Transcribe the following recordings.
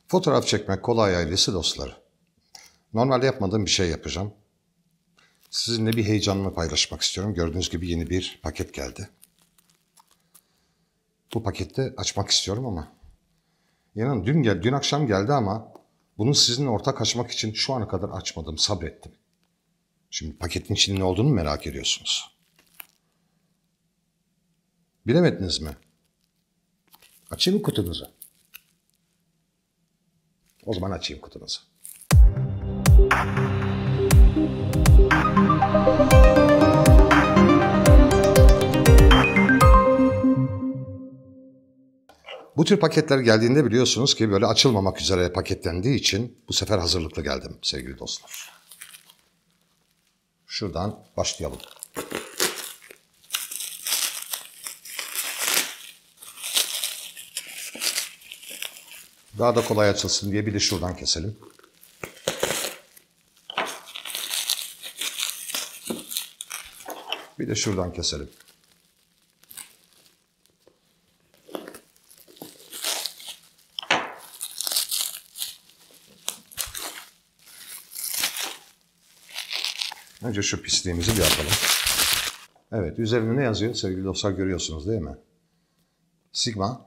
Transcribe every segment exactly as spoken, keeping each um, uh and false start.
Fotoğraf çekmek kolay ailesi dostları. Normalde yapmadığım bir şey yapacağım. Sizinle bir heyecanımı paylaşmak istiyorum. Gördüğünüz gibi yeni bir paket geldi. Bu pakette açmak istiyorum ama inanın dün gel, dün akşam geldi ama bunu sizinle ortak açmak için şu ana kadar açmadım, sabrettim. Şimdi paketin içinde ne olduğunu merak ediyorsunuz. Bilemediniz mi? Açayım mı kutunuzu? O zaman açayım kutunuzu. Bu tür paketler geldiğinde biliyorsunuz ki böyle açılmamak üzere paketlendiği için bu sefer hazırlıklı geldim sevgili dostlar. Şuradan başlayalım. Daha da kolay açılsın diye bir de şuradan keselim. Bir de şuradan keselim. Önce şu pisliğimizi bir yapalım. Evet, üzerinde ne yazıyor sevgili dostlar, görüyorsunuz değil mi? Sigma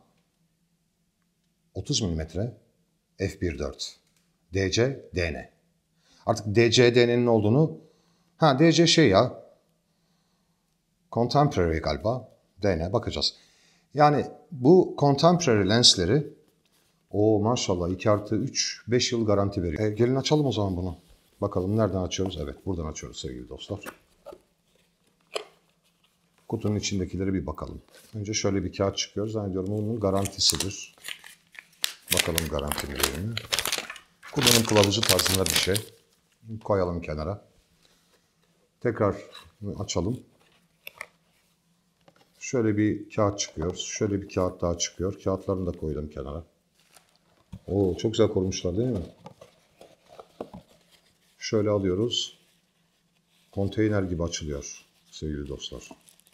otuz milimetre f bir dört D C D N. Artık D C D N'nin olduğunu, ha D C şey ya, Contemporary galiba, D N bakacağız. Yani bu Contemporary lensleri, o maşallah iki artı üç, beş yıl garanti veriyor. E, gelin açalım o zaman bunu. Bakalım nereden açıyoruz? Evet, buradan açıyoruz sevgili dostlar. Kutunun içindekileri bir bakalım. Önce şöyle bir kağıt çıkıyor. Zannediyorum bunun garantisidir. Bakalım garanti mi değil mi? Kullanım kılavuzu tarzında bir şey. Koyalım kenara. Tekrar açalım. Şöyle bir kağıt çıkıyor. Şöyle bir kağıt daha çıkıyor. Kağıtlarını da koydum kenara. Oo, çok güzel korumuşlar değil mi? Şöyle alıyoruz. Konteyner gibi açılıyor sevgili dostlar.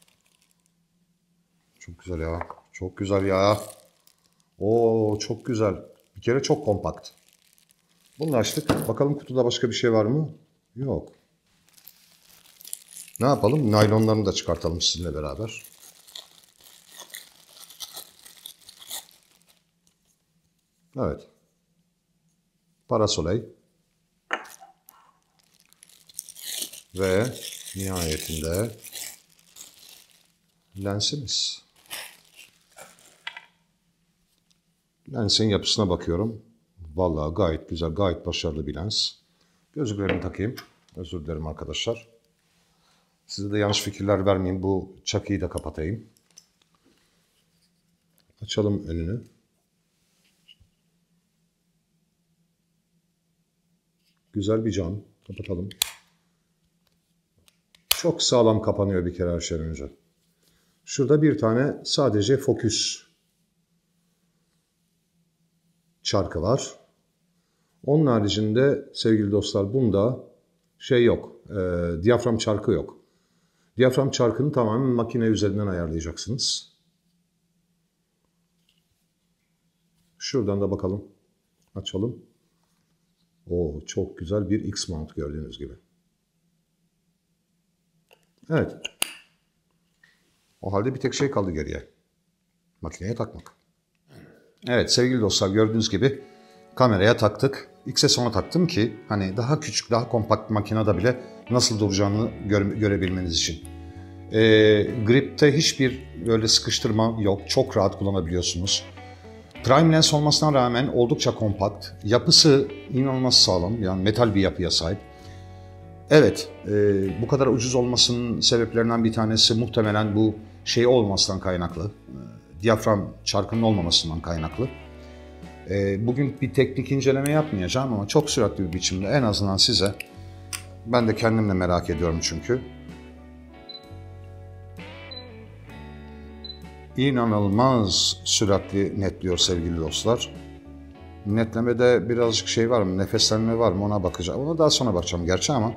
Çok güzel ya. Çok güzel ya. Oo, çok güzel. Bir kere çok kompakt. Bunu açtık. Bakalım kutuda başka bir şey var mı? Yok. Ne yapalım? Naylonlarını da çıkartalım sizinle beraber. Evet. Parasoley. Ve nihayetinde lensimiz. Lensin yapısına bakıyorum. Vallahi gayet güzel, gayet başarılı bir lens. Gözlüklerimi takayım. Özür dilerim arkadaşlar. Size de yanlış fikirler vermeyeyim. Bu çakıyı da kapatayım. Açalım önünü. Güzel bir cam. Kapatalım. Çok sağlam kapanıyor bir kere her şeyden önce. Şurada bir tane sadece fokus çarkı var. Onun haricinde sevgili dostlar bunda şey yok. E, diyafram çarkı yok. Diyafram çarkını tamamen makine üzerinden ayarlayacaksınız. Şuradan da bakalım. Açalım. Oo, çok güzel bir X-mount gördüğünüz gibi. Evet. O halde bir tek şey kaldı geriye. Makineye takmak. Evet sevgili dostlar, gördüğünüz gibi kameraya taktık. X'e sonra taktım ki hani daha küçük, daha kompakt makinede bile nasıl duracağını göre, görebilmeniz için. E, gripte hiçbir böyle sıkıştırma yok. Çok rahat kullanabiliyorsunuz. Prime lens olmasına rağmen oldukça kompakt. Yapısı inanılmaz sağlam. Yani metal bir yapıya sahip. Evet, e, bu kadar ucuz olmasının sebeplerinden bir tanesi muhtemelen bu şey olmasından kaynaklı. E, diyafram çarkının olmamasından kaynaklı. E, bugün bir teknik inceleme yapmayacağım ama çok süratli bir biçimde en azından size, ben de kendimle merak ediyorum çünkü. İnanılmaz süratli netliyor sevgili dostlar. Netlemede birazcık şey var mı, nefeslenme var mı ona bakacağım. Ona daha sonra bakacağım gerçi ama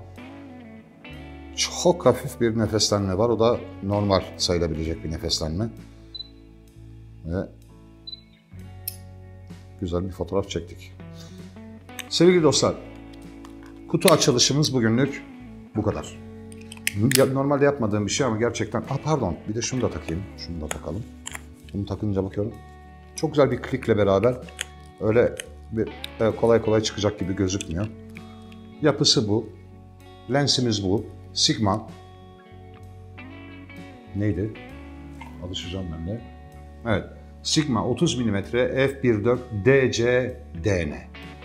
çok hafif bir nefeslenme var. O da normal sayılabilecek bir nefeslenme. Ve güzel bir fotoğraf çektik. Sevgili dostlar, kutu açılışımız bugünlük bu kadar. Normalde yapmadığım bir şey ama gerçekten... Ah pardon, bir de şunu da takayım. Şunu da takalım. Bunu takınca bakıyorum. Çok güzel bir klikle beraber öyle bir kolay kolay çıkacak gibi gözükmüyor. Yapısı bu. Lensimiz bu. Sigma. Neydi? Alışacağım ben de. Evet. Sigma otuz milimetre f bir nokta dört D C D N.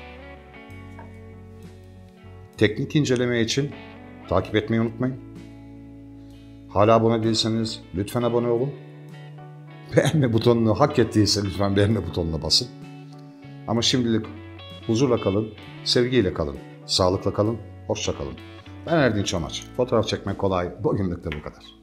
Teknik inceleme için takip etmeyi unutmayın. Hala abone değilseniz lütfen abone olun. Beğenme butonunu hak ettiyse lütfen beğenme butonuna basın. Ama şimdilik huzurla kalın, sevgiyle kalın, sağlıkla kalın, hoşça kalın. Ben Erdinç Amaç. Fotoğraf çekmek kolay, bugünlük de bu kadar.